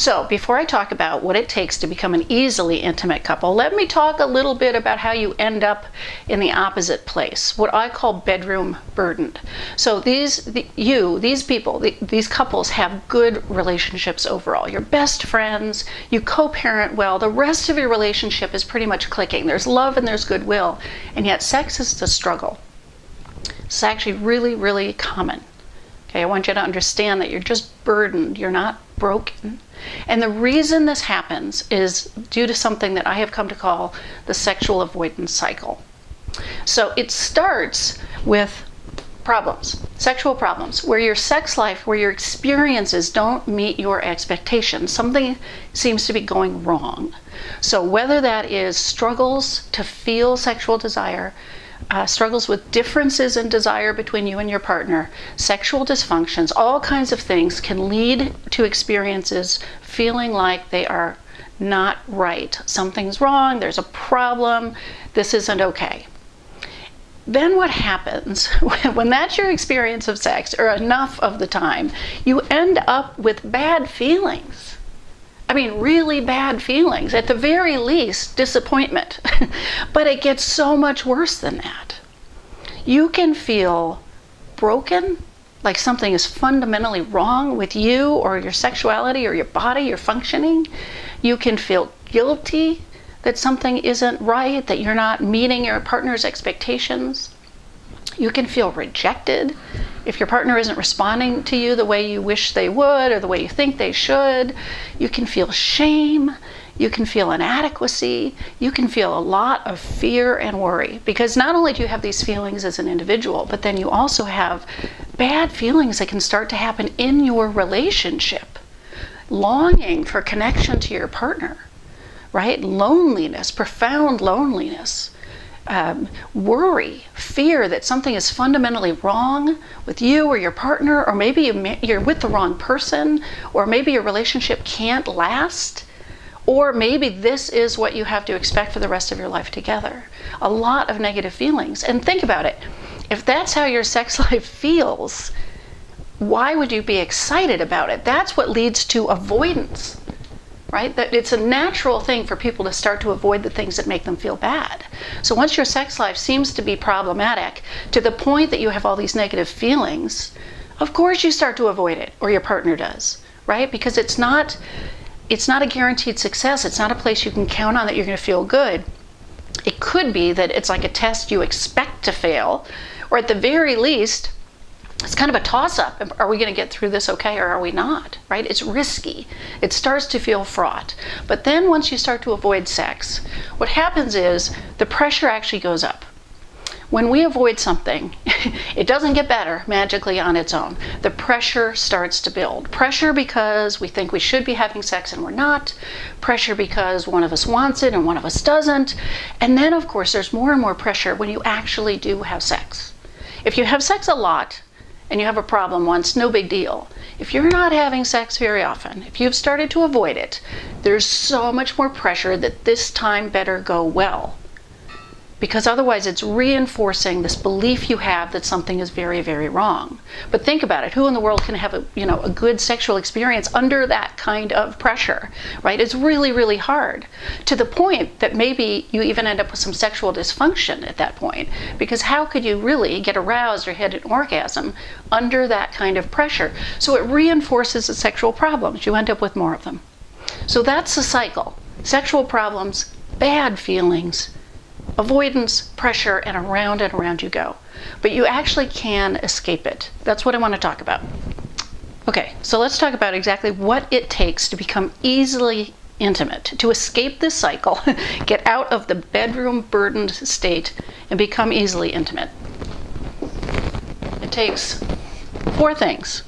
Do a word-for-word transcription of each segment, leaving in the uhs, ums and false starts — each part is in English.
So before I talk about what it takes to become an easily intimate couple, let me talk a little bit about how you end up in the opposite place, what I call bedroom burdened. So these, the, you, these people, the, these couples have good relationships overall. You're best friends, you co-parent well, the rest of your relationship is pretty much clicking. There's love and there's goodwill, and yet sex is the struggle. It's actually really, really common. Okay, I want you to understand that you're just burdened, you're not broken. And the reason this happens is due to something that I have come to call the sexual avoidance cycle. So it starts with problems, sexual problems, where your sex life, where your experiences don't meet your expectations. Something seems to be going wrong. So whether that is struggles to feel sexual desire, Uh, struggles with differences in desire between you and your partner, sexual dysfunctions, all kinds of things can lead to experiences feeling like they are not right. Something's wrong, there's a problem, this isn't okay. Then what happens when that's your experience of sex, or enough of the time, you end up with bad feelings. I mean, really bad feelings, at the very least, disappointment. But it gets so much worse than that. You can feel broken, like something is fundamentally wrong with you or your sexuality or your body, your functioning. You can feel guilty that something isn't right, that you're not meeting your partner's expectations. You can feel rejected if your partner isn't responding to you the way you wish they would or the way you think they should. You can feel shame. You can feel inadequacy. You can feel a lot of fear and worry, because not only do you have these feelings as an individual, but then you also have bad feelings that can start to happen in your relationship. Longing for connection to your partner, right? Loneliness, profound loneliness. Um, worry, fear that something is fundamentally wrong with you or your partner, or maybe you, you're with the wrong person, or maybe your relationship can't last, or maybe this is what you have to expect for the rest of your life together. A lot of negative feelings. And think about it. If that's how your sex life feels, why would you be excited about it? That's what leads to avoidance. Right? That it's a natural thing for people to start to avoid the things that make them feel bad. So once your sex life seems to be problematic to the point that you have all these negative feelings, of course you start to avoid it, or your partner does, right? Because it's not, it's not a guaranteed success. It's not a place you can count on that you're going to feel good. It could be that it's like a test you expect to fail, or at the very least, it's kind of a toss-up. Are we going to get through this okay, or are we not, right? It's risky. It starts to feel fraught. But then once you start to avoid sex, what happens is the pressure actually goes up. When we avoid something, it doesn't get better magically on its own. The pressure starts to build. Pressure because we think we should be having sex and we're not. Pressure because one of us wants it and one of us doesn't. And then, of course, there's more and more pressure when you actually do have sex. If you have sex a lot, and you have a problem once, no big deal. If you're not having sex very often, if you've started to avoid it, there's so much more pressure that this time better go well. Because otherwise it's reinforcing this belief you have that something is very, very wrong. But think about it. Who in the world can have a, you know, a good sexual experience under that kind of pressure, right? It's really, really hard, to the point that maybe you even end up with some sexual dysfunction at that point. Because how could you really get aroused or hit an orgasm under that kind of pressure? So it reinforces the sexual problems. You end up with more of them. So that's the cycle. Sexual problems, bad feelings, avoidance, pressure, and around and around you go. But you actually can escape it. That's what I want to talk about. Okay, so let's talk about exactly what it takes to become easily intimate, to escape this cycle, get out of the bedroom burdened state, and become easily intimate. It takes four things.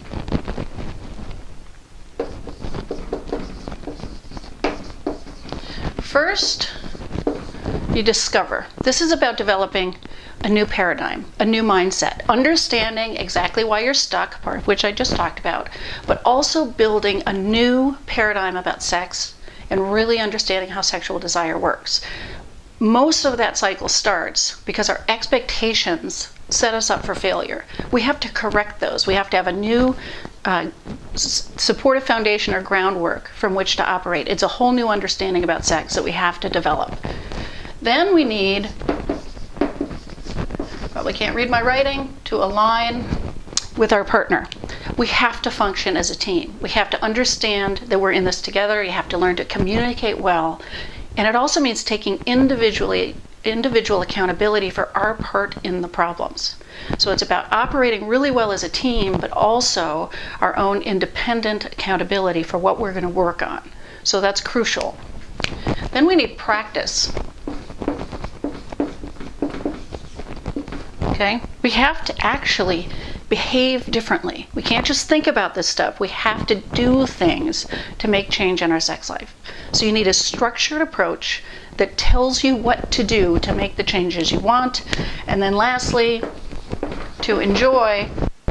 First, you discover. This is about developing a new paradigm, a new mindset, understanding exactly why you're stuck, part of which I just talked about, but also building a new paradigm about sex and really understanding how sexual desire works. Most of that cycle starts because our expectations set us up for failure. We have to correct those. We have to have a new uh, supportive foundation or groundwork from which to operate. It's a whole new understanding about sex that we have to develop. Then we need, probably can't read my writing, to align with our partner. We have to function as a team. We have to understand that we're in this together. You have to learn to communicate well. And it also means taking individually individual accountability for our part in the problems. So it's about operating really well as a team, but also our own independent accountability for what we're going to work on. So that's crucial. Then we need practice. Okay? We have to actually behave differently. We can't just think about this stuff. We have to do things to make change in our sex life. So you need a structured approach that tells you what to do to make the changes you want. And then lastly, to enjoy,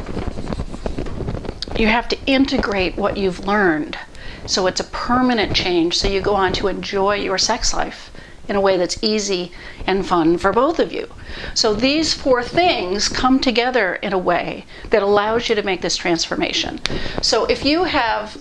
you have to integrate what you've learned. So it's a permanent change, so you go on to enjoy your sex life in a way that's easy and fun for both of you. So these four things come together in a way that allows you to make this transformation. So if you have,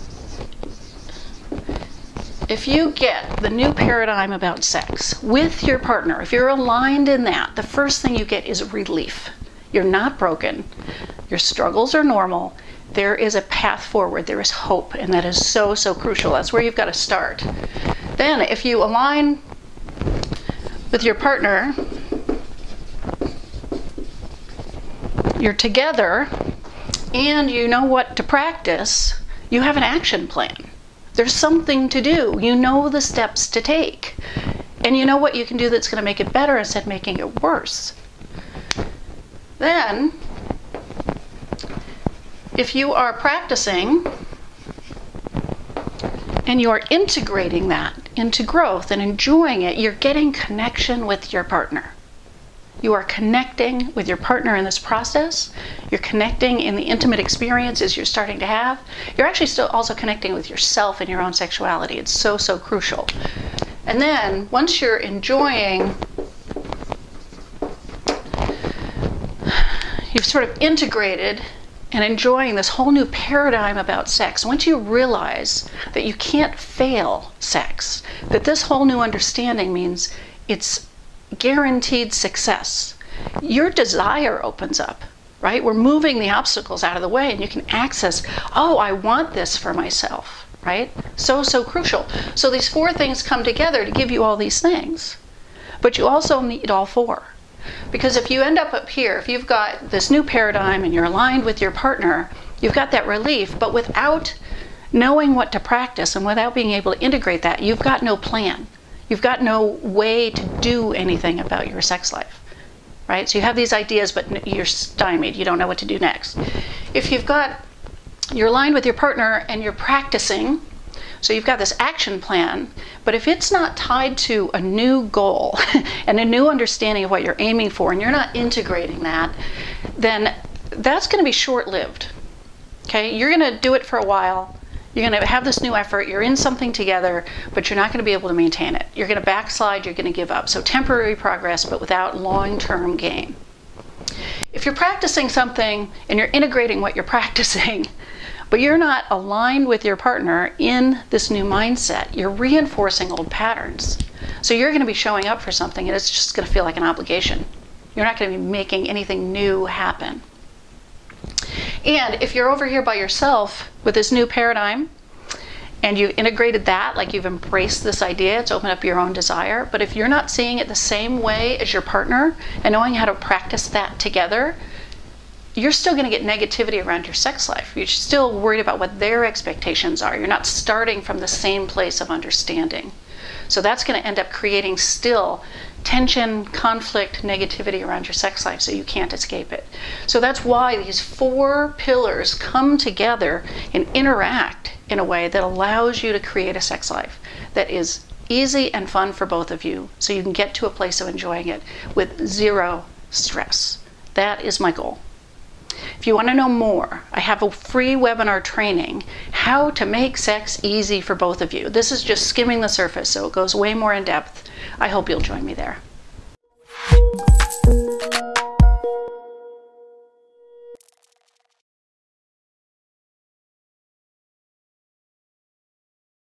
if you get the new paradigm about sex with your partner, if you're aligned in that, the first thing you get is relief. You're not broken. Your struggles are normal. There is a path forward. There is hope, and that is so, so crucial. That's where you've got to start. Then if you align with your partner, you're together, and you know what to practice, you have an action plan. There's something to do. You know the steps to take. And you know what you can do that's going to make it better instead of making it worse. Then, if you are practicing and you are integrating that into growth and enjoying it, you're getting connection with your partner. You are connecting with your partner in this process. You're connecting in the intimate experiences you're starting to have. You're actually still also connecting with yourself and your own sexuality. It's so, so crucial. And then once you're enjoying, you've sort of integrated and enjoying this whole new paradigm about sex, once you realize that you can't fail sex, that this whole new understanding means it's guaranteed success, your desire opens up, right? We're moving the obstacles out of the way, and you can access, oh, I want this for myself, right? So, so crucial. So these four things come together to give you all these things, but you also need all four. Because if you end up up here, if you've got this new paradigm and you're aligned with your partner, you've got that relief, but without knowing what to practice and without being able to integrate that, you've got no plan. You've got no way to do anything about your sex life, right? So you have these ideas, but you're stymied. You don't know what to do next. If you've got, you're aligned with your partner and you're practicing, so you've got this action plan, but if it's not tied to a new goal and a new understanding of what you're aiming for, and you're not integrating that, then that's going to be short-lived, okay? You're going to do it for a while. You're going to have this new effort. You're in something together, but you're not going to be able to maintain it. You're going to backslide. You're going to give up. So temporary progress, but without long-term gain. If you're practicing something and you're integrating what you're practicing, but you're not aligned with your partner in this new mindset, you're reinforcing old patterns. So you're going to be showing up for something and it's just going to feel like an obligation. You're not going to be making anything new happen. And if you're over here by yourself with this new paradigm and you've integrated that, like you've embraced this idea, it's opened up your own desire, but if you're not seeing it the same way as your partner and knowing how to practice that together, you're still going to get negativity around your sex life. You're still worried about what their expectations are. You're not starting from the same place of understanding. So that's going to end up creating still tension, conflict, negativity around your sex life, so you can't escape it. So that's why these four pillars come together and interact in a way that allows you to create a sex life that is easy and fun for both of you, so you can get to a place of enjoying it with zero stress. That is my goal. If you want to know more, I have a free webinar training, How to Make Sex Easy for Both of You. This is just skimming the surface, so it goes way more in depth. I hope you'll join me there.